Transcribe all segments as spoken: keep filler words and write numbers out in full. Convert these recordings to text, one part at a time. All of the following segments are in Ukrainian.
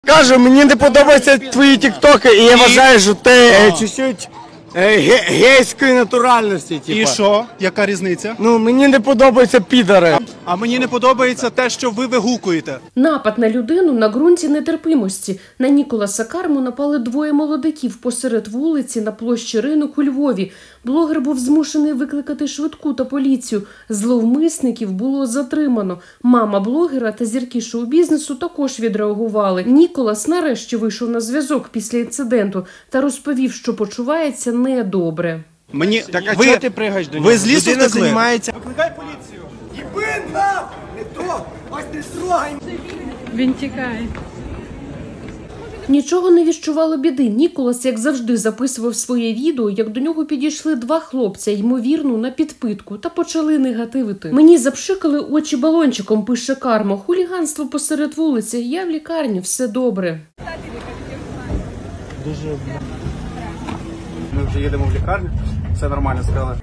Кажу, мені не подобаються твої тіктоки, і я вважаю, що ти е, чуть-чуть е, ге- гейської натуральності. Типа. І що? Яка різниця? Ну, мені не подобаються підари. А мені не подобається те, що ви вигукуєте. Напад на людину на ґрунті нетерпимості. На Ніколаса Карму напали двоє молодиків посеред вулиці на площі Ринок у Львові. Блогер був змушений викликати швидку та поліцію. Зловмисників було затримано. Мама блогера та зірки шоу-бізнесу також відреагували. Ніколас нарешті вийшов на зв'язок після інциденту та розповів, що почувається недобре. Мені Так, а ви, чого ти пригаєш до нього? ви з лісу Людина втекли? займається. Викликай поліцію. Єбин нахуй! Не то! Ось не трогай! Він тікає. Нічого не відчувало біди. Ніколас, як завжди, записував своє відео, як до нього підійшли два хлопця, ймовірно, на підпитку, та почали негативити. Мені запшикали очі балончиком, пише Карма. Хуліганство посеред вулиці. Я в лікарні, все добре. Дуже. Ми вже їдемо в лікарню, все нормально, сказали.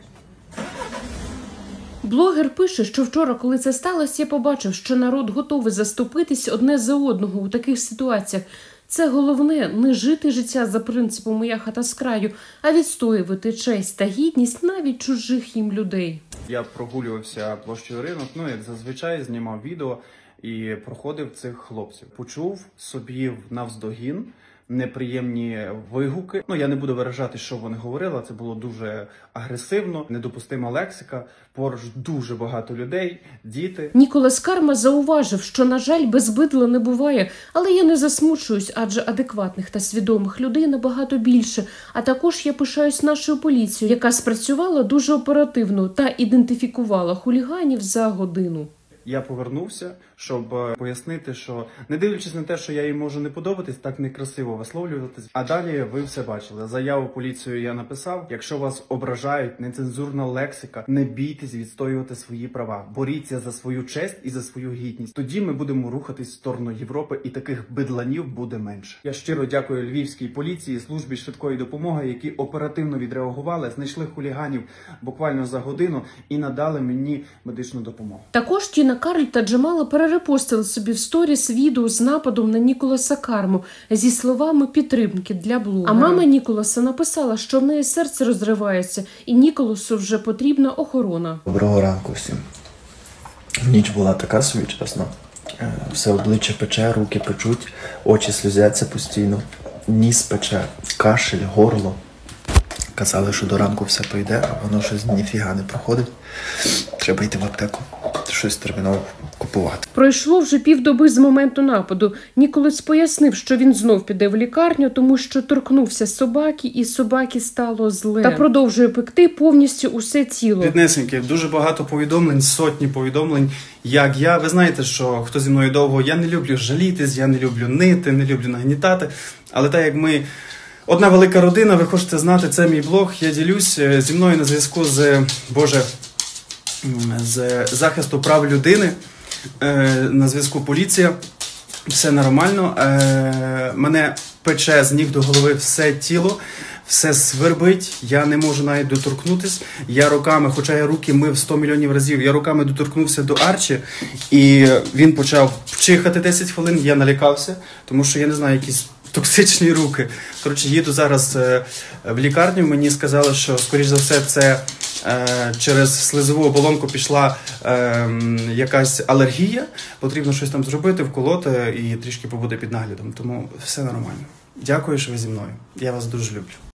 Блогер пише, що вчора, коли це сталося, я побачив, що народ готовий заступитись одне за одного у таких ситуаціях. Це головне – не жити життя за принципом «моя хата з краю», а відстоювати честь та гідність навіть чужих їм людей. Я прогулювався площею Ринок, ну, як зазвичай, знімав відео і проходив цих хлопців. Почув собі навздогін неприємні вигуки. Ну, я не буду виражати, що вони говорили, це було дуже агресивно, недопустима лексика, поруч дуже багато людей, діти. Ніколас Карма зауважив, що, на жаль, без бидла не буває, але я не засмучуюсь, адже адекватних та свідомих людей набагато більше. А також я пишаюсь нашою поліцією, яка спрацювала дуже оперативно та ідентифікувала хуліганів за годину. Я повернувся, щоб пояснити, що не дивлячись на те, що я їй можу не подобатись, так некрасиво висловлюватись. А далі ви все бачили. Заяву поліцію я написав. Якщо вас ображають, нецензурна лексика, не бійтесь відстоювати свої права. Боріться за свою честь і за свою гідність. Тоді ми будемо рухатись в сторону Європи, і таких бидланів буде менше. Я щиро дякую львівській поліції, службі швидкої допомоги, які оперативно відреагували, знайшли хуліганів буквально за годину і надали мені медичну допомогу. Також Тіна Кароль та Джамала перерепостили собі в сторіс відео з нападом на Ніколаса Карму зі словами підтримки для блогера. А мама Ніколаса написала, що в неї серце розривається і Ніколасу вже потрібна охорона. Доброго ранку всім. Ніч була така собі, чесно. Все обличчя пече, руки печуть, очі сльозяться постійно, ніс пече, кашель, горло. Казали, що до ранку все пройде, а воно щось ніфіга не проходить. Треба йти в аптеку, щось терміново купувати. Пройшло вже півдоби з моменту нападу. Ніколас пояснив, що він знов піде в лікарню, тому що торкнувся собаки, і собаки стало зле. Та продовжує пекти повністю усе тіло. Піднесеньки, дуже багато повідомлень, сотні повідомлень, як я. Ви знаєте, що хто зі мною довго, я не люблю жалітись, я не люблю нити, не люблю нагнітати. Але так як ми одна велика родина, ви хочете знати, це мій блог, я ділюсь, зі мною на зв'язку з, Боже, з захисту прав людини, на зв'язку поліція, все нормально, мене пече з ніг до голови все тіло, все свербить, я не можу навіть доторкнутись, я руками, хоча я руки мив сто мільйонів разів, я руками доторкнувся до Арчі, і він почав чихати десять хвилин, я налякався, тому що я не знаю, якісь токсичні руки. Коротше, їду зараз е, в лікарню, мені сказали, що, скоріш за все, це е, через слизову оболонку пішла е, якась алергія, потрібно щось там зробити, вколоти і трішки побути під наглядом, тому все нормально. Дякую, що ви зі мною. Я вас дуже люблю.